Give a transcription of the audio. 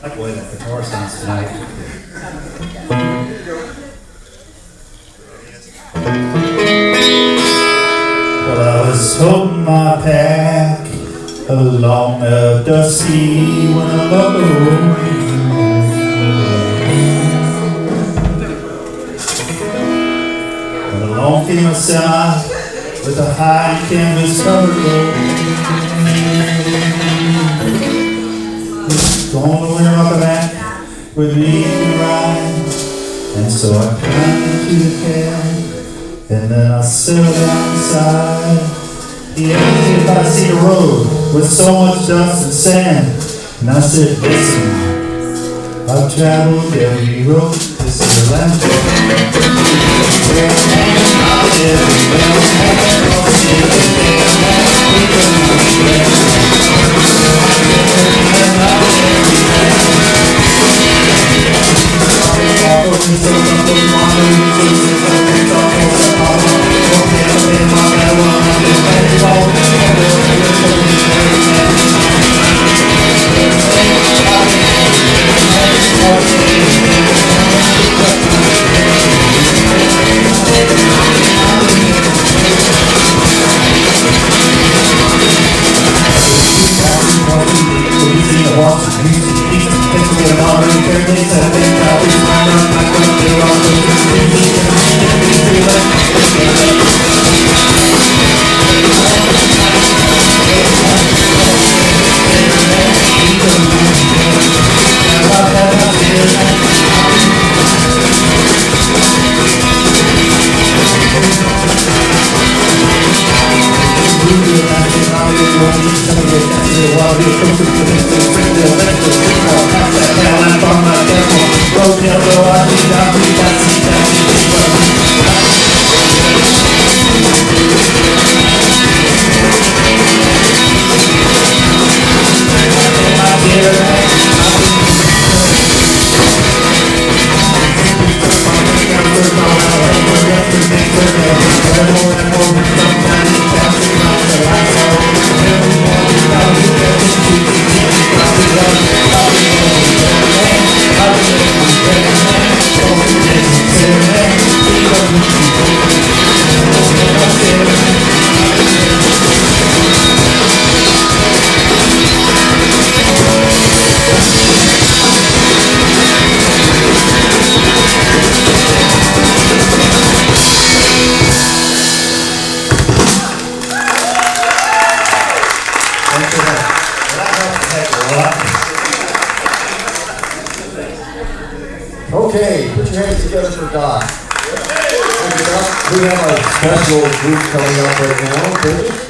like the way that guitar sounds tonight. Well, I was holding my pack along the dusty when I alone. Well, along came a semi with a high canvas covered road. Going to winter on the back with me and ride. And so I climbed into the cab, and then I settled down inside. He asked me if I'd seen a road with so much dust and sand. And I said, listen, I've traveled every road. This is the land. Okay, put your hands together for Doc. We have our special group coming up right now.